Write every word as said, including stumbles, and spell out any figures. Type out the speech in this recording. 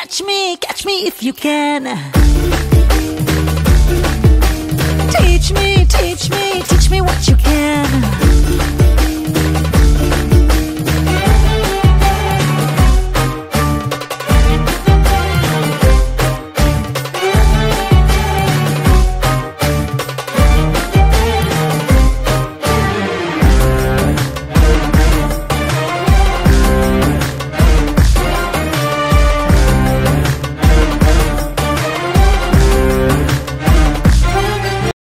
catch me, catch me if you can. Teach me, teach me, teach me what you can.